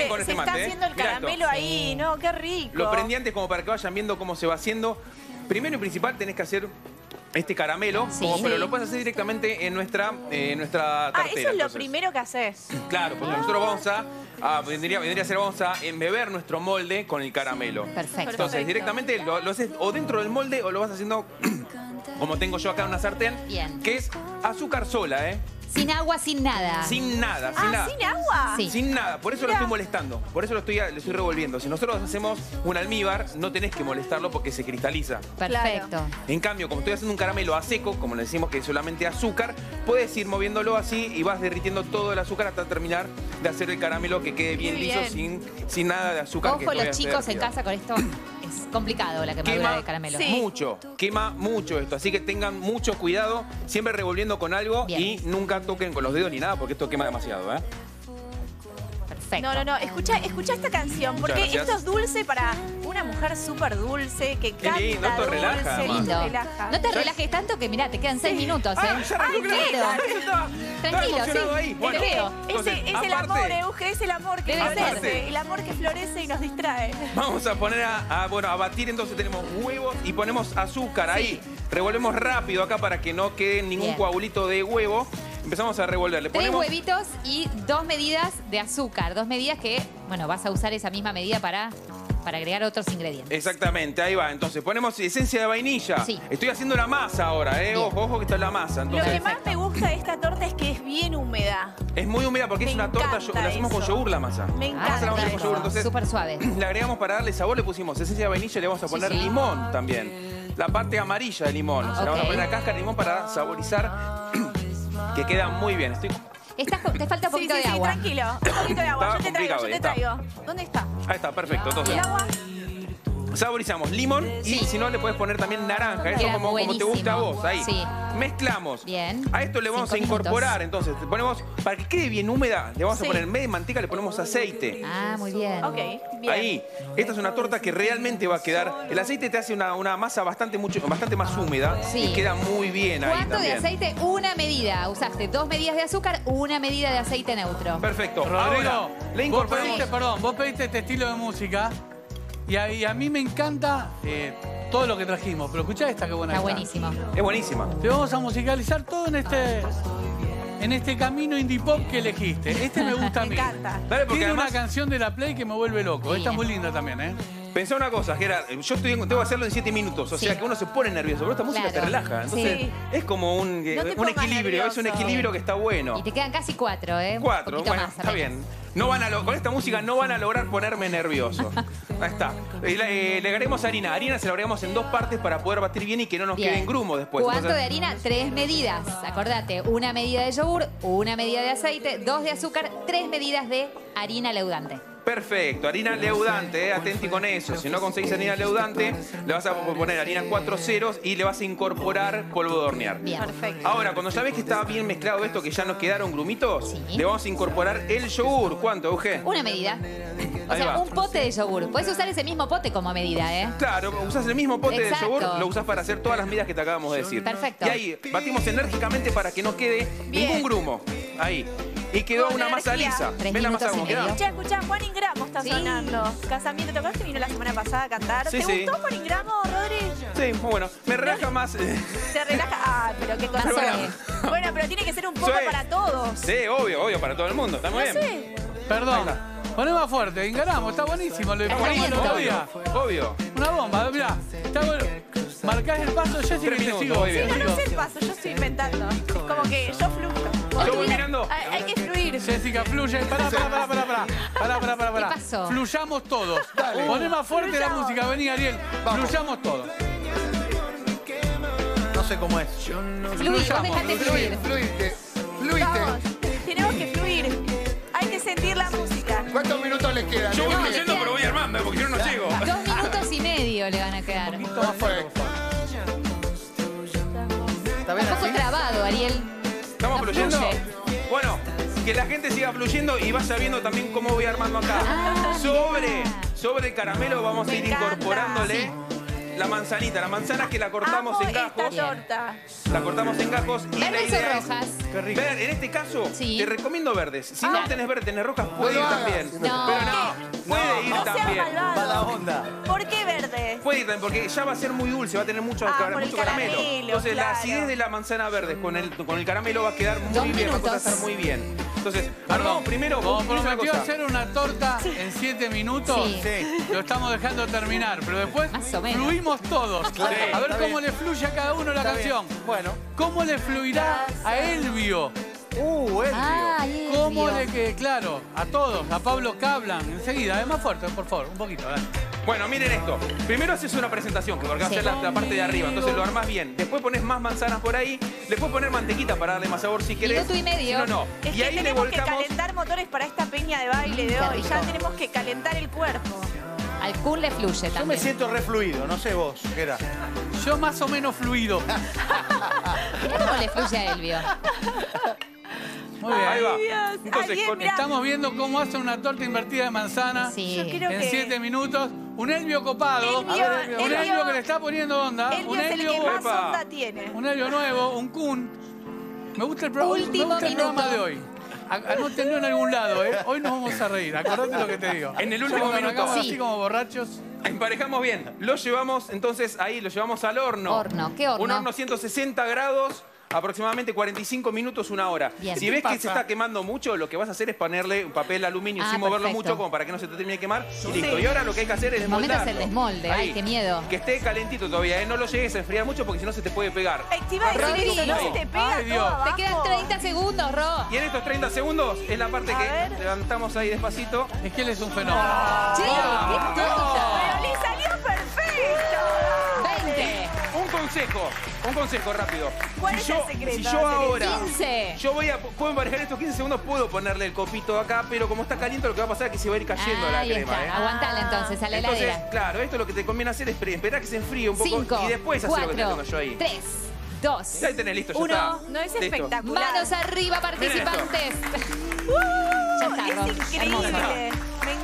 bien con este mate. Se está haciendo el caramelo ahí, ¿no? Qué rico. Lo prendí antes como para que vayan viendo cómo se va haciendo. Primero y principal tenés que hacer este caramelo, pero lo puedes hacer directamente en nuestra tartera. Eso es lo entonces. primero que haces. Claro, porque nosotros vendría a ser, vamos a embeber nuestro molde con el caramelo. Perfecto. Entonces, directamente lo haces o dentro del molde o lo vas haciendo como tengo yo acá en una sartén, Bien. que es azúcar sola, ¿eh? Sin agua, sin nada. Sin nada, sin nada. ¿Sin agua? Sí. Sin nada, por eso lo estoy molestando, por eso le estoy revolviendo. Si nosotros hacemos un almíbar, no tenés que molestarlo porque se cristaliza. Perfecto. En cambio, como estoy haciendo un caramelo a seco, como le decimos que es solamente azúcar, puedes ir moviéndolo así y vas derritiendo todo el azúcar hasta terminar de hacer el caramelo que quede bien liso, sin nada de azúcar. Ojo, los chicos en casa con esto. Es complicado la quemadura de caramelo. Mucho, quema mucho esto, así que tengan mucho cuidado, siempre revolviendo con algo y nunca toquen con los dedos ni nada porque esto quema demasiado, ¿eh? Perfecto. No. Escucha esta canción, porque esto es dulce para una mujer súper dulce que canta lindo, esto dulce, relaja, lindo. relaja. No te relajes tanto que, mirá, te quedan 6 minutos, ¿eh? Tranquilo, sí. Bueno, es el amor, Euge, es el amor que Debe florece. ser. El amor que florece y nos distrae. Vamos a poner a batir, entonces tenemos huevos y ponemos azúcar ahí. Revolvemos rápido acá para que no quede ningún coagulito de huevo. Empezamos a revolver. Le 3 ponemos huevitos y 2 medidas de azúcar. 2 medidas que, bueno, vas a usar esa misma medida para agregar otros ingredientes. Exactamente, ahí va. Entonces ponemos esencia de vainilla. Sí. Estoy haciendo la masa ahora, ¿eh? Ojo que está la masa. Entonces, Lo que más me gusta de esta torta es que es bien húmeda. es muy húmeda porque es una torta, la hacemos con yogur la masa. Me encanta. La hacemos con yogur, entonces Súper suave. le agregamos para darle sabor, le pusimos esencia de vainilla y le vamos a poner limón también. La parte amarilla de limón. O sea, le vamos a poner la cáscara de limón para saborizar, que queda muy bien. Te falta un poquito de agua. Tranquilo. Un poquito de agua. Estaba Yo te traigo. ¿Dónde está? Ahí está, perfecto. Entonces, ¿El agua? saborizamos limón y si no le puedes poner también naranja. Eso Queda como te gusta a vos. Ahí. Sí. Mezclamos. Bien. A esto le vamos a 5 incorporar, minutos. entonces, ponemos, para que quede bien húmeda, le vamos a poner en vez de manteca, le ponemos aceite. Ah, muy bien. Ok, bien. Ahí. Esta es una torta que realmente va a quedar. El aceite te hace una masa bastante más húmeda y queda muy bien ahí ¿Cuánto de también. aceite? Una medida. Usaste 2 medidas de azúcar, una medida de aceite neutro. Perfecto. Rodrigo, Ahora, le incorporamos. vos pediste este estilo de música y a mí me encanta todo lo que trajimos, pero escuchá esta que buena Está está. buenísimo. Es buenísima. Te vamos a musicalizar todo en este camino indie pop que elegiste. Este me gusta a mí. Me encanta. Dale, porque Tiene además, una canción de la Play que me vuelve loco. Esta es muy linda también, ¿eh? pensá una cosa, Gerard, yo tengo que hacerlo en 7 minutos, o sea que uno se pone nervioso, pero esta música te relaja. Entonces, es como un equilibrio, es un equilibrio que está bueno. Y te quedan casi 4, ¿eh? 4, Un poquito bueno, más, está apenas. bien. Con esta música no van a lograr ponerme nervioso. Ahí está. Le agregamos harina. Harina se la agregamos en 2 partes para poder batir bien y que no nos quede en grumo después. ¿Cuánto Entonces, de harina? 3 medidas. Acordate, 1 medida de yogur, 1 medida de aceite, 2 de azúcar, 3 medidas de harina leudante. perfecto, harina leudante, atenti con eso. Si no conseguís harina leudante, le vas a poner harina 4 ceros y le vas a incorporar polvo de hornear. Bien. Perfecto. Ahora, cuando ya ves que está bien mezclado esto, que ya nos quedaron grumitos, le vamos a incorporar el yogur. ¿Cuánto, Euge? Una medida. O Ahí sea, va. un pote de yogur. Puedes usar ese mismo pote como medida, ¿eh? Claro, usás el mismo pote de Exacto. yogur, lo usás para hacer todas las medidas que te acabamos de decir. Perfecto. Y ahí batimos enérgicamente para que no quede ningún grumo. Ahí. Y quedó Con una masa energía. lisa. 3 ¿Ves la masa minutos como y queda? medio. Escuchá, Juan Ingramo está Sí. sonando. Casamiento, ¿te acuerdas que vino la semana pasada a cantar? Sí, ¿Te sí. gustó Juan Ingramo, Rodri? Sí, muy bueno. Me relaja más. ¿Te relaja? Ah, pero qué cosa. Más Bueno, suave. bueno, pero tiene que ser un poco Sí. para todos. Sí, obvio, para todo el mundo. Está muy bien. Sí. Perdón. Poné más fuerte, enganamos, está buenísimo. Lo Está dejamos el buenísimo, otro día. obvio. Una bomba, mirá. Está bueno. Marcás el paso, Jessy, 3 que te minutos, sigo. muy bien. No, no sé el paso, yo estoy inventando. Es como que yo fluyo. Yo voy mirando. Hay que fluir. Jessica, fluye. Pará. ¿Qué pasó? Fluyamos todos. Poné más fuerte la música. Vení, Ariel. Fluyamos todos. No sé cómo es. Fluir, vos dejate fluir. Fluite. Vamos, tenemos que fluir. Hay que sentir la música. ¿Cuántos minutos les quedan? Yo voy No, fluyendo, le pero voy armando, porque yo no llego. 2 minutos y medio le van a quedar. Un Perfecto. ¿Está bien poco así? trabado, Ariel. ¿Estamos No fluyendo? fluye. Bueno, que la gente siga fluyendo y vaya viendo también cómo voy armando acá. Sobre el caramelo vamos a ir encanta. incorporándole la manzanita. La manzana que la cortamos Amo en esta gajos. torta. La cortamos en gajos y la ¿Verdes idea o es rojas? ver, en este caso, Sí. te recomiendo verdes. Si no tenés verde, tenés rojas, puede No ir lo también. hagas. No, Pero no, sentir también, porque ya va a ser muy dulce, va a tener mucho, por el mucho caramelo. caramelo, Entonces la claro. acidez de la manzana verde con el caramelo va a quedar muy 2 bien, va a minutos. contrastar muy bien. Entonces, Perdón, primero, como vos una prometió cosa. hacer una torta en 7 minutos, Sí. lo estamos dejando terminar. Pero después Más o menos. fluimos todos. Claro, A ver está cómo bien. le fluye a cada uno la Está canción. bien. Bueno. ¿Cómo le fluirá a Elvio? Elvio. Ay, ¿Cómo Elvio. le que claro, a todos, a Pablo Cablan, enseguida, más fuerte, por favor, un poquito, dale. Bueno, miren esto. Primero haces una presentación, que porque va a ser la parte de arriba, entonces lo armás bien. Después pones más manzanas por ahí, le puedes poner mantequita para darle más sabor si querés. Minuto y medio. Si no, no. Es Y que ahí le tenemos que volcamos. calentar motores para esta peña de baile de Qué hoy. Ya rico. tenemos que calentar el cuerpo. Al Kun le fluye Yo me también. siento refluido, no sé vos, ¿qué era? Yo más o menos fluido. Mirá cómo le fluye a Elvio. Muy bien. Ahí va. Dios. Entonces, Alguien, con- mirá. Estamos viendo cómo hace una torta invertida de manzana Sí. Yo creo en que 7 minutos. Un Elvio copado. Elvio, A ver, un Elvio. Elvio que le está poniendo onda. Elvio Un es el que Elvio, más Epa. onda tiene. un Elvio nuevo, un Kun. Me gusta el, Último el programa minuto. de hoy. Anótenlo en algún lado, ¿eh? Hoy nos vamos a reír. Acordate lo que te digo. En el último Cuando minuto. arrancamos Sí. así como borrachos. Emparejamos bien. Lo llevamos, entonces, ahí, lo llevamos al horno. Horno, ¿qué horno? Un horno 160 grados, aproximadamente 45 minutos, 1 hora. Bien. Si ¿Qué ves que pasa? se está quemando mucho, lo que vas a hacer es ponerle un papel aluminio Ah, sin moverlo perfecto. mucho, como para que no se te termine de quemar. Y listo. Y ahora lo que hay que hacer es El momento es desmoldarlo. el desmolde. Ay, Ahí. qué miedo. Que esté calentito todavía, ¿eh? No lo llegues a enfriar mucho porque si no se te puede pegar. Te iba a decir Rodrigo. eso, no se te pega Ay, Dios. todo abajo. Te quedan 30 segundos, Ro. Y en estos 30 segundos es la parte A que ver. levantamos ahí despacito. Es que él es un fenómeno. Che, qué torta. Pero le salió perfecto. 20. Un consejo rápido. ¿Cuál es el secreto Si de yo hacer ahora, 15. yo puedo emparejar estos 15 segundos, puedo ponerle el copito acá, pero como está caliente lo que va a pasar es que se va a ir cayendo la Ahí crema, está. ¿eh? Aguantala entonces, a la Entonces, heladera. claro, esto lo que te conviene hacer es esperar que se enfríe un poco 5, y después hacer lo que te 4, tengo yo ahí. 3, 2, Ya ahí tenés listo, ya 1. está. No es Listo. espectacular. Manos arriba, participantes. Ya está, Ro. Es increíble. Hermoso.